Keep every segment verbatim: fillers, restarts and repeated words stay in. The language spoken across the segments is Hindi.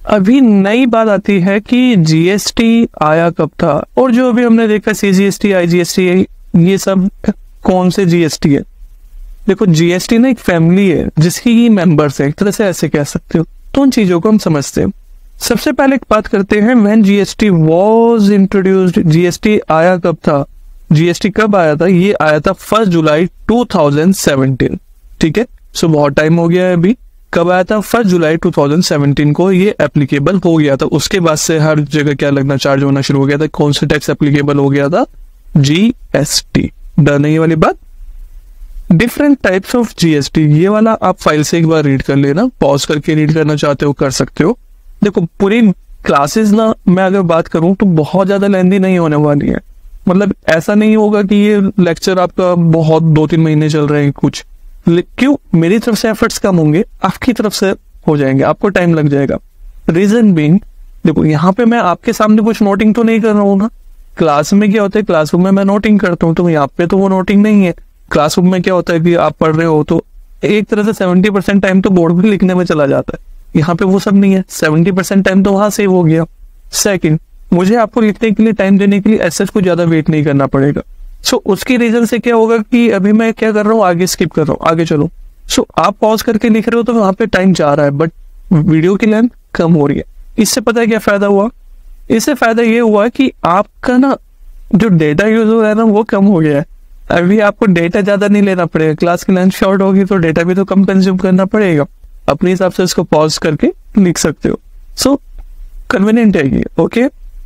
अभी नई बात आती है कि जीएसटी आया कब था, और जो अभी हमने देखा सीजीएसटी, आईजीएसटी, ये सब कौन से जीएसटी है। देखो जीएसटी ना एक फैमिली है जिसकी मेंबर्स है, एक तरह से ऐसे कह सकते हो। तो उन चीजों को हम समझते हैं। सबसे पहले एक बात करते हैं, when GST was introduced, GST आया कब था। जीएसटी कब आया था? ये आया था first July two thousand seventeen. ठीक है, सो बहुत टाइम हो गया है अभी। कब आया था? First July two thousand seventeen को ये एप्लीकेबल हो गया था। उसके बाद से हर जगह क्या लगना चार्ज होना शुरू हो गया था। कौन सा टैक्स एप्लीकेबल हो गया था? जीएसटी। डर नहीं वाली बात। डिफरेंट टाइप्स ऑफ जीएसटी, ये वाला आप फाइल से एक बार रीड कर लेना, पॉज करके रीड करना चाहते हो कर सकते हो। देखो पूरी क्लासेस ना मैं अगर बात करूं तो बहुत ज्यादा लेंथी नहीं होने वाली है। मतलब ऐसा नहीं होगा कि ये लेक्चर आपका बहुत दो तीन महीने चल रहे हैं कुछ। क्यों? मेरी तरफ से एफर्ट्स कम होंगे, आपकी तरफ से हो जाएंगे, आपको टाइम लग जाएगा। रीजन बीइंग, देखो यहाँ पे मैं आपके सामने कुछ नोटिंग तो नहीं कर रहा हूँ ना। क्लास में क्या होता है, क्लासरूम में मैं नोटिंग करता हूँ, तो यहाँ पे तो वो नोटिंग नहीं है। क्लासरूम में क्या होता है कि आप पढ़ रहे हो तो एक तरह से सेवेंटी परसेंट टाइम तो बोर्ड पे लिखने में चला जाता है। यहाँ पे वो सब नहीं है, सेवेंटी परसेंट टाइम तो वहां सेव हो गया। सेकंड, मुझे आपको लिखने के लिए टाइम देने के लिए ऐसे कुछ ज्यादा वेट नहीं करना पड़ेगा। सो so, उसकी रीजन से क्या होगा कि अभी मैं क्या कर रहा हूँ, आगे स्किप कर रहा हूँ, आगे चलो। सो so, आप पॉज करके लिख रहे हो तो वहां पे टाइम जा रहा है, बट वीडियो की लेंथ कम हो रही है। इससे पता है क्या फायदा हुआ? इससे फायदा ये हुआ कि आपका ना जो डेटा यूज हो रहा है ना वो कम हो गया है। अभी आपको डेटा ज्यादा नहीं लेना पड़ेगा। क्लास की लेंथ शॉर्ट होगी तो डेटा भी तो कम कंज्यूम करना पड़ेगा। अपने हिसाब से इसको पॉज करके लिख सकते हो। सो कन्वीनियंट है ये। ओके,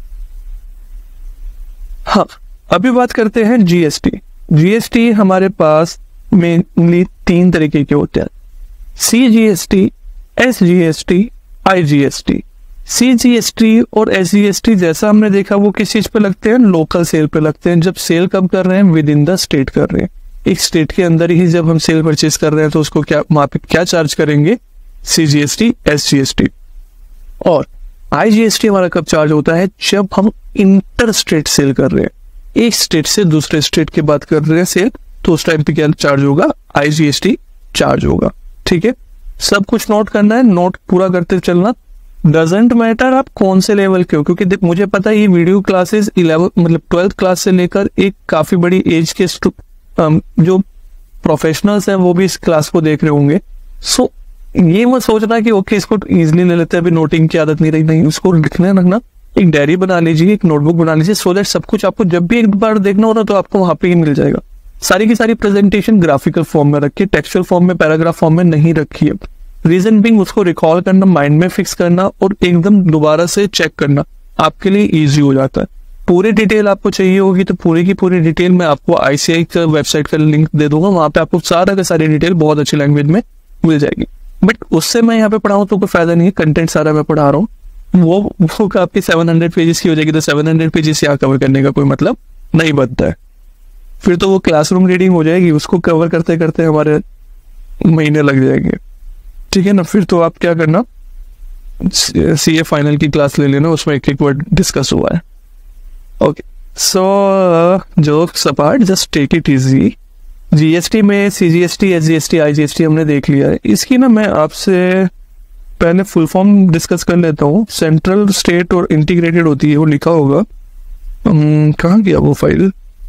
हाँ अभी बात करते हैं जीएसटी। जीएसटी हमारे पास मेनली तीन तरीके के होते हैं, सीजीएसटी, एसजीएसटी, आईजीएसटी। सीजीएसटी और एसजीएसटी जैसा हमने देखा वो किस चीज पे लगते हैं? लोकल सेल पे लगते हैं। जब सेल कब कर रहे हैं? विद इन द स्टेट कर रहे हैं। एक स्टेट के अंदर ही जब हम सेल परचेज कर रहे हैं तो उसको क्या वहां पे क्या चार्ज करेंगे? CGST, SGST. और आईजीएसटी हमारा कब चार्ज होता है? जब हम इंटर स्टेट सेल कर रहे हैं, एक स्टेट से दूसरे स्टेट की बात कर रहे हैं सेल, तो उस टाइम पे क्या चार्ज होगा? आईजीएसटी चार्ज होगा। ठीक है, सब कुछ नोट करना है, नोट पूरा करते चलना। डजेंट मैटर आप कौन से लेवल के हो, क्योंकि मुझे पता है ये वीडियो क्लासेस इलेवन मतलब ट्वेल्थ क्लास से लेकर एक काफी बड़ी एज के जो प्रोफेशनल्स हैं वो भी इस क्लास को देख रहे होंगे। सो ये मत सोचना कि ओके इसको इजीली ले लेते हैं, अभी नोटिंग की आदत नहीं रही। नहीं, उसको लिखने रखना, एक डायरी बना लीजिए, एक नोटबुक बना लीजिए, सो दैट सब कुछ आपको जब भी एक बार देखना हो ना तो आपको वहां पे ही मिल जाएगा। सारी की सारी प्रेजेंटेशन ग्राफिकल फॉर्म में रखिए, टेक्सचुअल फॉर्म में, पैराग्राफ फॉर्म में नहीं रखिए। रीजन बिंग उसको रिकॉल करना, माइंड में फिक्स करना और एकदम दोबारा से चेक करना आपके लिए इजी हो जाता है। पूरी डिटेल आपको चाहिए होगी तो पूरी की पूरी डिटेल मैं आपको आईसीआई का वेबसाइट का लिंक दे दूंगा, वहां पे आपको सारा का सारी डिटेल बहुत अच्छी लैंग्वेज में मिल जाएगी। बट उससे मैं यहाँ पे पढ़ाऊँ तो कोई फायदा नहीं है, कंटेंट सारा मैं पढ़ा रहा हूँ, वो वो आपकी सेवन हंड्रेड पेजेस की हो जाएगी, तो सेवन हंड्रेड पेजेस यहाँ कवर करने का कोई मतलब नहीं बनता है। फिर तो वो क्लासरूम रीडिंग हो जाएगी, उसको कवर करते करते हमारे महीने लग जाएंगे। ठीक है ना, फिर तो आप क्या करना, सी ए फाइनल की क्लास ले लेना, उसमें एक एक वर्ड डिस्कस हुआ है। Okay, so jokes apart, just take it easy. GST में सीजीएसटी, एसजीएसटी, आईजीएसटी हमने देख लिया है। इसकी ना मैं आपसे पहले फुल फॉर्म डिस्कस कर लेता हूँ। सेंट्रल, स्टेट और इंटीग्रेटेड होती है, वो लिखा होगा, कहाँ गया वो फाइल?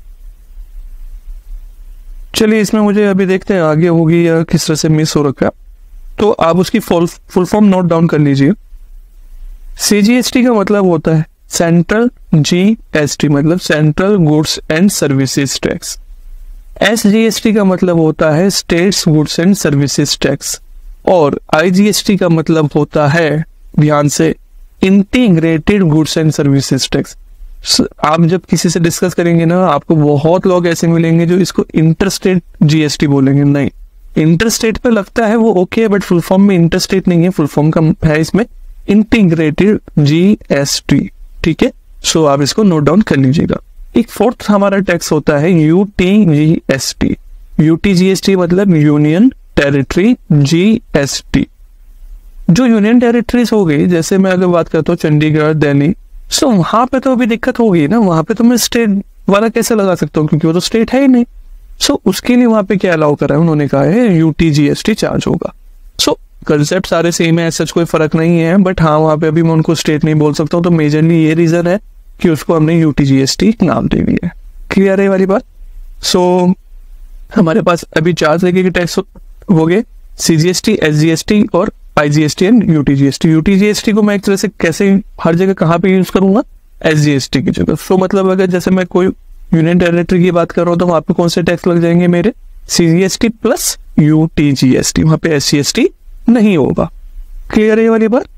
चलिए इसमें मुझे अभी देखते हैं आगे होगी या किस तरह से मिस हो रखा है, तो आप उसकी full full form note down कर लीजिए। सीजीएसटी का मतलब होता है सेंट्रल जीएसटी, मतलब central goods and services tax. SGST का मतलब होता है states goods and services tax. और आईजीएसटी का मतलब होता है, ध्यान से, integrated goods and services tax. आप जब किसी से डिस्कस करेंगे ना, आपको बहुत लोग ऐसे मिलेंगे जो इसको इंटरस्टेट जीएसटी बोलेंगे। नहीं, इंटरस्टेट पे लगता है वो ओके, बट फुल फॉर्म में इंटरस्टेट नहीं है, फुल फॉर्म का है इसमें इंटीग्रेटेड जीएसटी। ठीक है, सो आप इसको नोट डाउन कर लीजिएगा। एक फोर्थ हमारा टैक्स होता है यूटीजीएसटी। यूटीजीएसटी मतलब यूनियन टेरिटरी जीएसटी। जो यूनियन टेरिटरीज हो गई, जैसे मैं अगर बात करता हूँ चंडीगढ़, दिल्ली, सो वहां पे तो अभी दिक्कत होगी ना, वहां पे तो मैं स्टेट वाला कैसे लगा सकता हूँ, क्योंकि वो तो स्टेट है ही नहीं। सो so, उसके लिए वहां पे क्या अलाउ करा है, उन्होंने कहा है यूटीजीएसटी चार्ज होगा। सो so, कंसेप्ट सारे सेम है, सच कोई फर्क नहीं है, बट हाँ वहाँ पे अभी मैं उनको स्टेट नहीं बोल सकता हूँ, तो मेजरली ये रीजन है कि उसको हमने यूटीजीएसटी नाम दे दिया है। क्लियर है ये वाली बात? सो so, हमारे पास अभी चार तरीके के टैक्स हो गए, सीजीएसटी, एसजीएसटी और आईजीएसटी एंड यूटीजीएसटी। यूटीजीएसटी को मैं एक तरह से कैसे हर जगह कहाँ पे यूज करूंगा, एसजीएसटी की जगह। सो so, मतलब अगर जैसे मैं कोई यूनियन टेरिटरी की बात कर रहा हूँ तो वहाँ पे कौन से टैक्स लग जाएंगे मेरे, सीजीएसटी प्लस यूटीजीएसटी, वहाँ पे एससीएसटी नहीं होगा। क्लियर है ये वाली बात?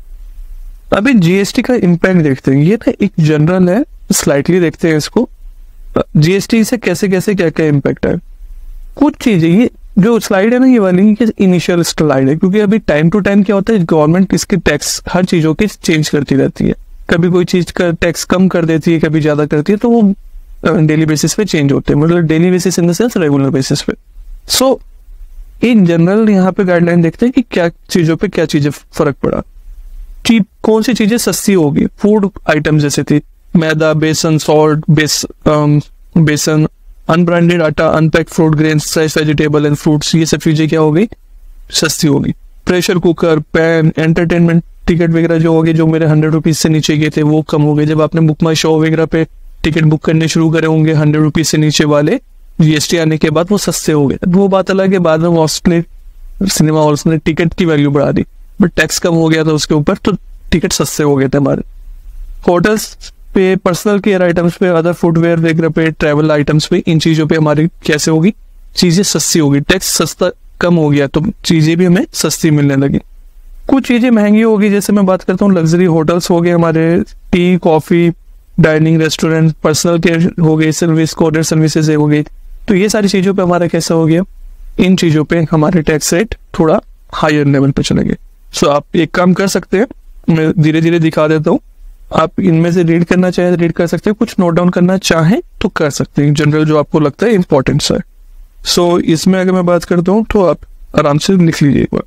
अभी जीएसटी का इम्पैक्ट देखते हैं, ये तो एक जनरल है, स्लाइटली देखते हैं इसको। जीएसटी से कैसे कैसे क्या क्या इम्पैक्ट है। कुछ चीजें, ये जो स्लाइड है ना ये वाली, इनिशियल स्लाइड है, क्योंकि अभी टाइम टू टाइम क्या होता है, गवर्नमेंट इसके टैक्स हर चीजों के चेंज करती रहती है। कभी कोई चीज का टैक्स कम कर देती है, कभी ज्यादा करती है, तो वो डेली बेसिस पे चेंज होते हैं, मतलब daily basis in the sense regular basis पे। सो इन जनरल यहाँ पे गाइडलाइन देखते हैं कि क्या चीजों पे क्या चीजें फर्क पड़ा। चीप कौन सी चीजें सस्ती होगी, फूड आइटम जैसे थी मैदा, बेसन, सॉल्ट, बेस बेसन, अनब्रांडेड आटा, unpacked fruit, grains, fresh vegetable and fruits, ये सब चीजें क्या हो गई, सस्ती होगी। Pressure cooker, pan, entertainment ticket वगैरह जो हो गए, जो मेरे हंड्रेड रुपीज से नीचे गए थे, वो कम हो गए। जब आपने बुक माई शो वगैरह पे टिकट बुक करने शुरू करे होंगे हंड्रेड रुपीज से नीचे वाले, जीएसटी आने के बाद वो सस्ते हो गए। वो बात अलग है, बाद में उसने सिनेमा हॉल्स ने टिकट की वैल्यू बढ़ा दी, बट टैक्स कम हो गया था उसके ऊपर, तो टिकट सस्ते हो गए थे हमारे। होटल्स पे, पर्सनल केयर आइटम्स पे, अदर फुटवेयर वगैरह पे, ट्रैवल आइटम्स पे, इन चीजों पे हमारी कैसे होगी, चीजें सस्ती होगी। टैक्स सस्ता कम हो गया तो चीजें भी हमें सस्ती मिलने लगी। कुछ चीजें महंगी होगी, जैसे मैं बात करता हूँ लग्जरी होटल्स हो गए हमारे, tea, coffee, dining, restaurant, personal care हो गई, सर्विस, कोरियर सर्विसेज हो गई, तो ये सारी चीजों पे हमारा कैसा हो गया, इन चीजों पे हमारे टैक्स रेट थोड़ा हायर लेवल पे चले गए। सो so, आप एक काम कर सकते हैं, मैं धीरे धीरे दिखा देता हूँ, आप इनमें से रीड करना चाहे रीड कर सकते हैं, कुछ नोट डाउन करना चाहें तो कर सकते हैं, जनरल जो आपको लगता है इंपॉर्टेंट है। सो so, इसमें अगर मैं बात करता हूँ तो आप आराम से लिख लीजिए एक बार।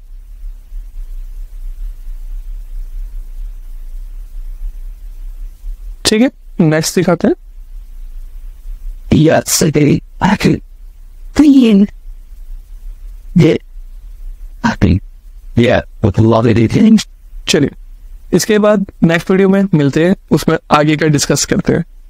ठीक है, नेक्स्ट दिखाते हैं। Yes, they I can clean. Yeah, I think yeah, with a lot of things. चलिए इसके बाद नेक्स्ट वीडियो में मिलते हैं, उसमें आगे का डिस्कस करते हैं।